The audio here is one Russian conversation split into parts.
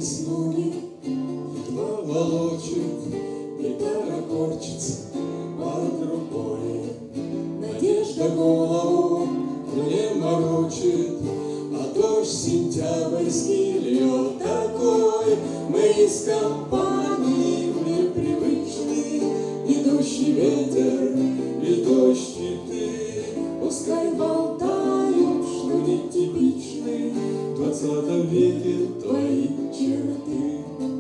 Согнулись ноги, едва волочит, гитара корчится под рукой. Надежда голову мне морочит, а дождь сентябрьский льет такой. Мы из компании в непривычный, идущий ветер, идущий ты. Пускай болтают, что нетипичны в 20 веке твои черты.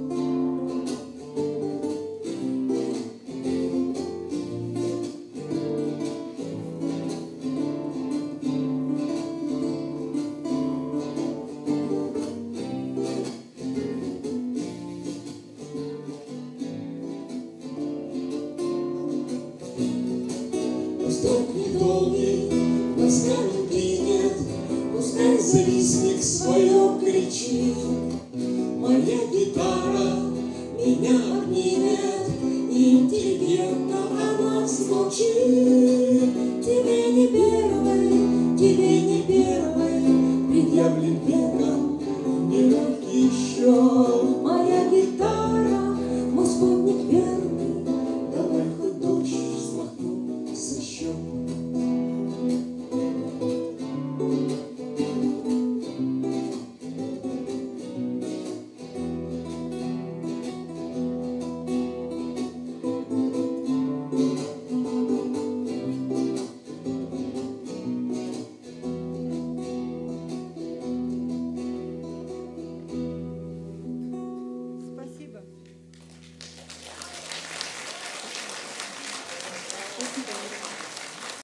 Вздох недолгий, пускай укинет, пускай завистник свое кричит. Моя гитара меня обнимет, и интеллигентно она звучит. Тебе не первый, предъявлен веком, мирок еще. Моя гитара, мой спутник верный, давай хоть дождь смахну со щек. Спасибо.